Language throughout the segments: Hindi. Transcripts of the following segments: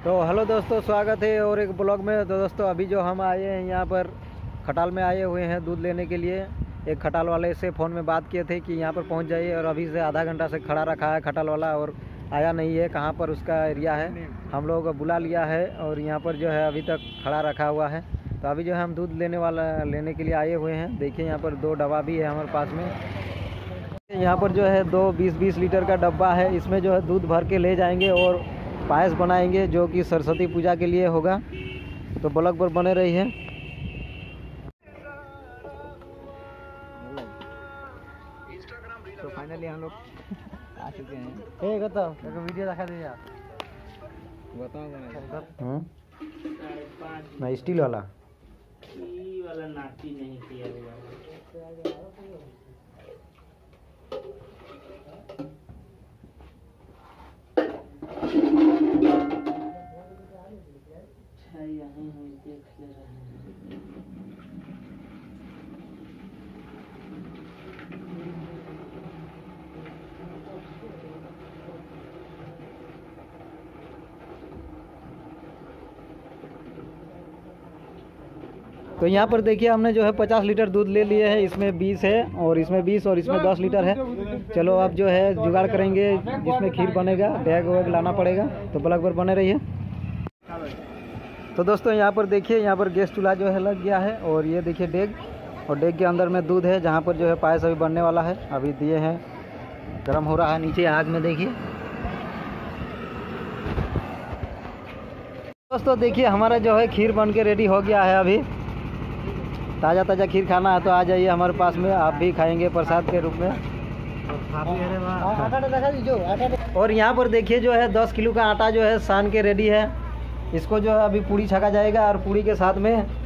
तो हेलो दोस्तों, स्वागत है और एक ब्लॉग में। तो दोस्तों अभी जो हम आए हैं यहाँ पर खटाल में आए हुए हैं दूध लेने के लिए। एक खटाल वाले से फ़ोन में बात किए थे कि यहाँ पर पहुँच जाइए, और अभी से आधा घंटा से खड़ा रखा है खटाल वाला और आया नहीं है। कहाँ पर उसका एरिया है हम लोग बुला लिया है और यहाँ पर जो है अभी तक खड़ा रखा हुआ है। तो अभी जो है हम दूध लेने के लिए आए हुए हैं। देखिए यहाँ पर 2 डब्बा भी है हमारे पास में। यहाँ पर जो है 2 20-20 लीटर का डब्बा है। इसमें जो है दूध भर के ले जाएंगे और पायस बनाएंगे जो कि सरस्वती पूजा के लिए होगा। तो ब्लॉग पर बने रही है। तो फाइनली हम लोग आ चुके हैं। वीडियो दिखा दे यार। बताओ ना स्टील वाला नाटी नहीं किया यहीं हम देख ले रहे हैं। तो यहाँ पर देखिए हमने जो है 50 लीटर दूध ले लिए है। इसमें 20 है और इसमें 20 और इसमें 10 लीटर है। चलो अब जो है जुगाड़ करेंगे जिसमें खीर बनेगा। बैग वैग लाना पड़ेगा। तो ब्लॉग पर बने रहिए। तो दोस्तों यहाँ पर देखिए, यहाँ पर गैस चूल्हा जो है लग गया है और ये देखिए डेग, और डेग के अंदर में दूध है जहाँ पर जो है पायस अभी बनने वाला है। अभी दिए हैं, गर्म हो रहा है नीचे आग में। देखिए दोस्तों, देखिए हमारा जो है खीर बन के रेडी हो गया है। अभी ताज़ा ताज़ा खीर खाना है तो आ जाइए हमारे पास में, आप भी खाएंगे प्रसाद के रूप में। और यहाँ पर देखिए जो है 10 किलो का आटा जो है सान के रेडी है। इसको जो है अभी पूड़ी छका जाएगा और पूड़ी के साथ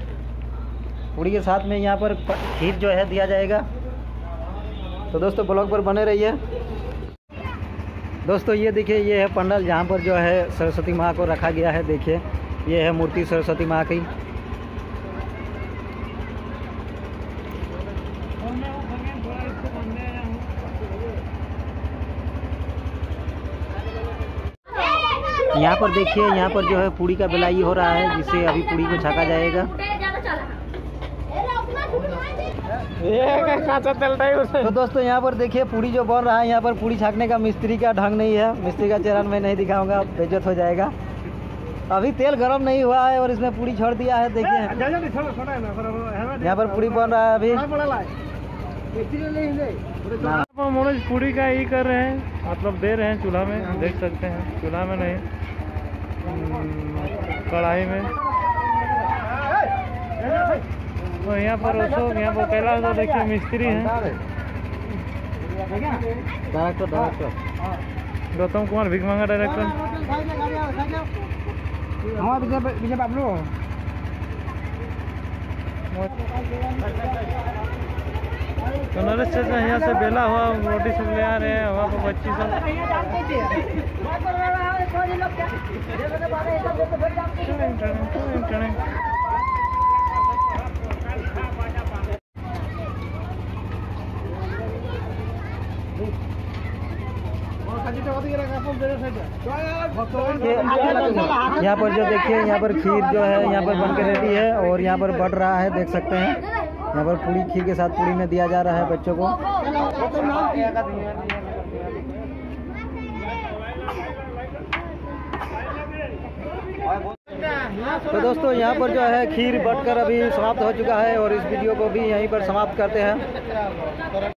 में यहाँ पर खीर जो है दिया जाएगा। तो दोस्तों ब्लॉग पर बने रहिए। दोस्तों ये देखिए, ये है पंडाल जहाँ पर जो है सरस्वती माँ को रखा गया है। देखिए ये है मूर्ति सरस्वती माँ की। यहाँ पर देखिए, यहाँ पर जो है पूड़ी का बेलाई हो रहा है जिससे अभी पूड़ी को छका जाएगा। तो दोस्तों यहाँ पर देखिए पूड़ी जो बन रहा है। यहाँ पर पूड़ी छाकने का मिस्त्री का ढंग नहीं है। मिस्त्री का चेहरा मैं नहीं दिखाऊंगा, बेइज्जत हो जाएगा। अभी तेल गर्म नहीं हुआ है और इसमें पूड़ी छोड़ दिया है। देखिए यहाँ पर पूड़ी बन रहा है अभी। मनोज पूरी का ही कर रहे हैं, मतलब दे रहे हैं चूल्हा में। देख सकते हैं चूल्हा में नहीं, कढ़ाई में। तो यहाँ पर यहाँ पर पहला तो देखिए मिस्त्री हैं, गौतम कुमार भिकमंगा डायरेक्टर। तो नरेश चाचा यहाँ से बेला हुआ रोटी सब ले आ रहे हैं। वहाँ पर बच्ची सब यहाँ पर जो देखिए, यहाँ पर खीर जो है यहाँ पर बन के रेडी है और यहाँ पर बढ़ रहा है। देख सकते हैं यहाँ पर पूरी खीर के साथ पूरी में दिया जा रहा है बच्चों को। तो दोस्तों यहाँ पर जो है खीर बटकर अभी समाप्त हो चुका है और इस वीडियो को भी यहीं पर समाप्त करते हैं।